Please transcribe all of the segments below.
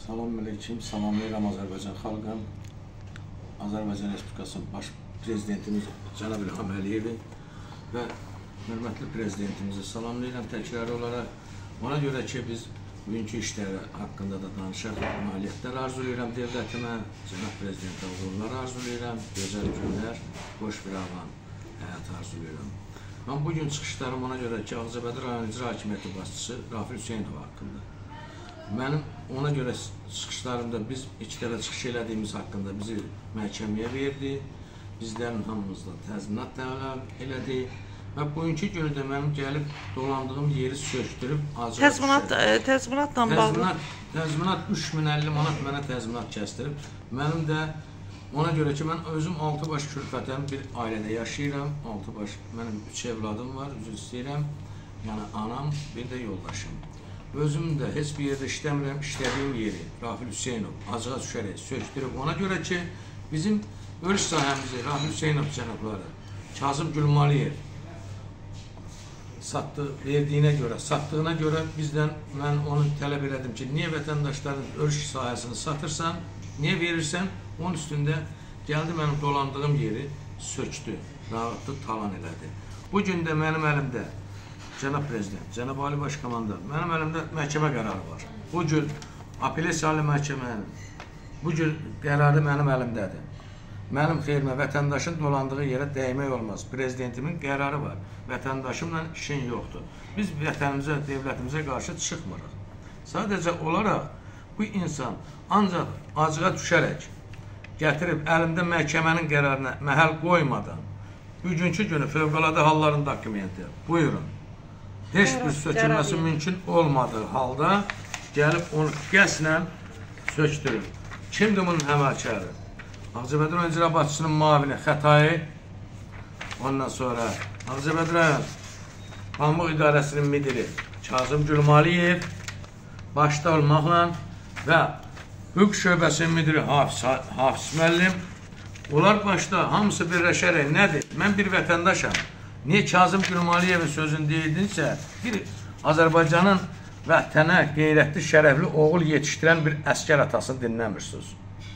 Salamünaleyküm, salamlayıram Azərbaycan xalqın, Azərbaycan Respublikasının baş prezidentimiz Cənab İlham Əliyevi və hörmətli prezidentimizi salamlayıram təkrar olaraq. Ona görə ki, biz bugünkü işləri haqqında da danışaq, nailiyyətlər arzulayıram devlətimə, Cənab Prezidentə uğurlar arzulayıram, gözəl günlər, boş bir avan həyat arzulayıram. Mən bugün çıxışlarım ona görə ki, Ağcabədi rayon icra hakimiyyəti başçısı Rafil Hüseynov haqqında. Mənim ona görə çıxışlarımda biz ilk dəfə çıxış elədiyimiz haqqında bizi məhkəməyə verdi, bizlərin hamımızla təzminat tələb elədi və bugünkü günü də mənim gəlib dolandığım yeri söktürüb acığa Təzminatla bağlı? Təzminat 3050 manat mənə təzminat kəsdirib. Mənim də ona görə ki, mən özüm 6 baş külfətən bir ailədə yaşayıram, 6 baş, mənim 3 evladım var, üzr istəyirəm, yəni anam, bir də yoldaşım. Özüm də heç bir yerdə işləmirəm, işlədiyim yeri Rafil Hüseynov acığa düşərək söktürüb. Ona görə ki, bizim ölüş sahəmizi Rafil Hüseynov cənabları, Kazım Gülmaliyev satdığına görə bizdən mən onu tələb elədim ki, niyə vətəndaşların ölüş sahəsini satırsan, niyə verirsən, onun üstündə gəldi mənim dolandığım yeri söktü, rahatlı talan elədi. Bugün də mənim əlimdə Cənab Prezident, Cənab Ali Başkomandan, mənim əlimdə məhkəmə qərarı var. Bu cür apellyasiya məhkəmənin, bu cür qərarı mənim əlimdədir. Mənim xeyrimə vətəndaşın dolandığı yerə dəymək olmaz. Prezidentimin qərarı var. Vətəndaşımla işin yoxdur. Biz vətənimizə, devlətimizə qarşı çıxmırıq. Sadəcə olaraq bu insan ancaq acığa düşərək gətirib əlimdə məhkəmənin qərarına məhəl qoymadan bugünkü günü fövqəladə halların dokumenti, buyurun. Heç bir sökülməsi mümkün olmadığı halda gəlib onu qəsdən söktürür. Kimdir bunun həməkəri? Ağcabədi rayon icra başçısının müavini Xətai, ondan sonra Ağcabədi rayon Pambıq İdarəsinin müdiri Kazım Gülmaliyev, başda olmaqla və hüquq şöbəsinin müdiri Hafiz müəllim, onlar başda hamısı birləşərək nədir? Mən bir vətəndaşam. Niyə Kazım Gülmaliyevin sözünü deyirdinsə, bir Azərbaycanın vətənə qeyrətli, şərəfli oğul yetişdirən bir əskər atasını dinləmirsiniz.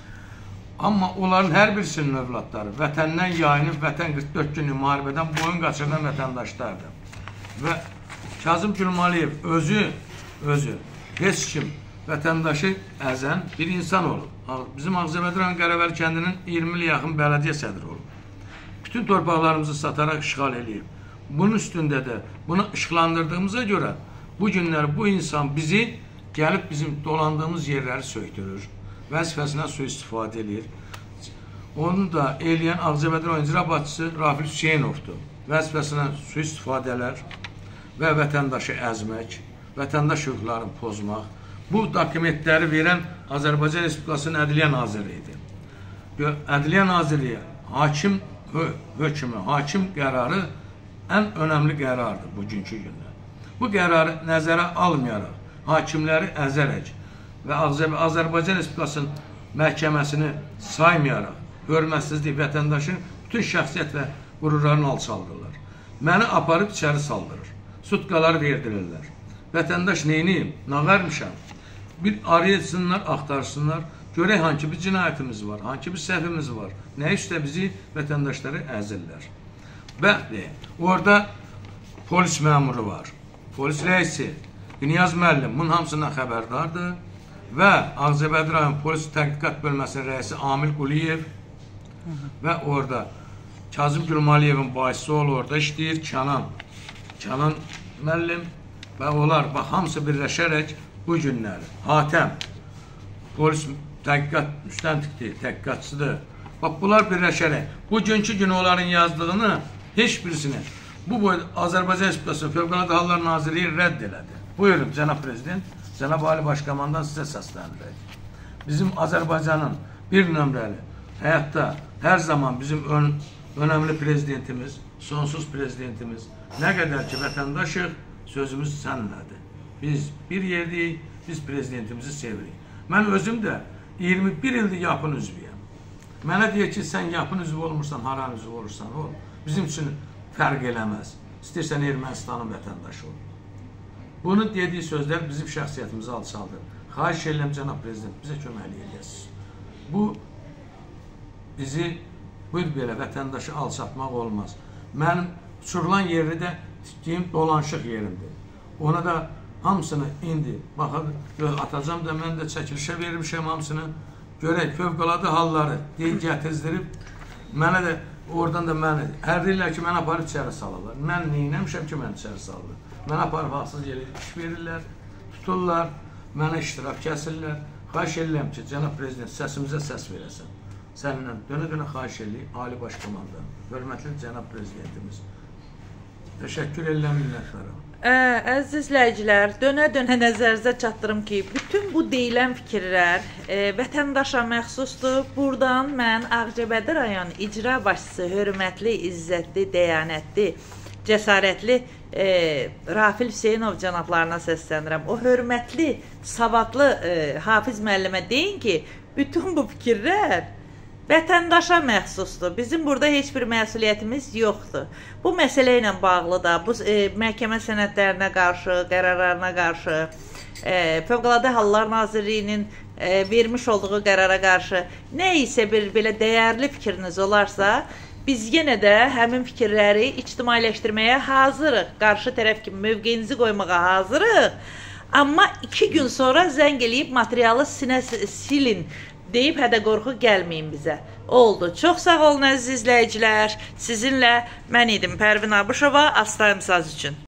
Amma onların hər birisinin övladları vətəndən yayınıb, vətən 44 günlük müharibədən boyun qaçırılan vətəndaşlardır. Və Kazım Gülmaliyev özü heç kim vətəndaşı əzən bir insan olub. Bizim Ağcabədi rayon Qərəvəli kəndinin 20 il yaxın bələdiyyə sədri olub. Bütün torpaqlarımızı sataraq işğal edib. Bunun üstündə də bunu işıqlandırdığımıza görə bu günlər bu insan bizi gəlib bizim dolandığımız yerləri söktürür. Vəzifəsinə sui-istifadə edir. Onu da eləyən Ağcabədi rayon icra başçısı Rafil Hüseynovdur. Vəzifəsinə sui-istifadələr və vətəndaşı əzmək, vətəndaş hüquqlarını pozmaq. Bu dokumentləri verən Azərbaycan Respublikasının Ədliyyə Nazirliyi idi. Ədliyyə Nazirliyi hakim hökmü, hakim qərarı ən önəmli qərardır bugünkü gündə. Bu qərarı nəzərə almayaraq, hakimləri əzərək və Azərbaycan Respublikasının məhkəməsini saymayaraq, hörmətsizlik vətəndaşın bütün şəxsiyyət və qürurlarını alçaldırlar. Məni aparıb içəri saldırır, sutkaları verdirirlər. Vətəndaş neyniyim, nağarmışam. Bir arayetsınlar, axtarsınlar, görək hangi bir cinayətimiz var, hangi bir səhvimiz var, nə üstə bizi vətəndaşları əzirlər. Bəli, orada polis məmuru var, polis rəisi, Niyaz müəllim bunun hamısından xəbərdardır və Ağcabədi rayon polis təhqiqat bölməsinin rəisi Amil Quliyev və orada Kazım Gülmaliyevin bahisi orada işləyir, Kənan müəllim və onlar hamısı birləşərək bu günləri, Hatəm, polis təhqiqat müstəntiqdir, təhqiqatçıdır. Bax, bunlar birləşərək, bugünkü gün onların yazdığını heç birisini bu boyda Azərbaycan Respublikasının Fövqəladə Hallar Nazirliyi rədd elədi. Buyurun, Cənab Prezident, Cənab Ali Başkomandan sizə səsləndirək. Bizim Azərbaycanın bir nömrəli, həyatda hər zaman bizim önəmli prezidentimiz, sonsuz prezidentimiz, nə qədər ki vətəndaşıq, sözümüz səninlədir. Biz bir yerdəyik, biz prezidentimizi sevirik. Mən özüm də 21 ildir yapın üzvüyəm. Mənə deyək ki, sən yapın üzvü olmursan, haran üzvü olursan ol. Bizim üçün fərq eləməz. İstəyirsən Ermənistanın vətəndaşı ol. Bunu dediyi sözlər bizim şəxsiyyətimizi alçaldır. xahiş edirəm cənab prezident, bizə köməklik edəsiniz. Bu bizi belə vətəndaşı alçatmaq olmaz. Mənim uçurulan yeri də tikdiyim dolanışıq yerimdir. Ona da hamısını indi atacam da mən də çəkilişə vermişəm hamısını. Görək, fövqəladə halları gətirdirib, mənə də oradan da məni hərliyirlər ki, məni aparıb içəri salırlar. Mən neyinəmişəm ki, məni içəri salırlar. Mənə aparıb haksız yerə iş verirlər, tuturlar, mənə iştirak kəsirlər. Xahiş edirəm ki, cənab prezident, səsimizə səs verəsən. Səndən dönə-dönə xahiş edirəm, Ali Baş Komandan, hörmətli cənab prezidentimiz. Təşəkkür edirəm minnətlərə. Əziz izləyicilər, dönə-dönə nəzərinizə çatdırım ki, bütün bu deyilən fikirlər vətəndaşa məxsusdur. Buradan mən Ağcabədi rayon icra başçısı, hörmətli, izzətli, dəyanətli, cəsarətli Rafil Hüseynov cənablarına səslənirəm. O hörmətli, savadlı Hafiz müəllimə deyin ki, bütün bu fikirlər vətəndaşa məxsusdur. Bizim burada heç bir məsuliyyətimiz yoxdur. Bu məsələ ilə bağlı da, bu məhkəmə sənədlərinə qarşı, qərarlarına qarşı, Fövqəladə Hallar Nazirliyinin vermiş olduğu qərara qarşı nə isə bir belə dəyərli fikriniz olarsa, biz yenə də həmin fikirləri ictimailəşdirməyə hazırıq. Qarşı tərəf kimi mövqeyinizi qoymağa hazırıq. Amma 2 gün sonra zəng eləyib materialı silin deyib hədə qorxu gəlməyin bizə. Oldu. Çox sağ olun əziz izləyicilər. Sizinlə mən idim Pərvin Abışova, Asta İmsaz üçün.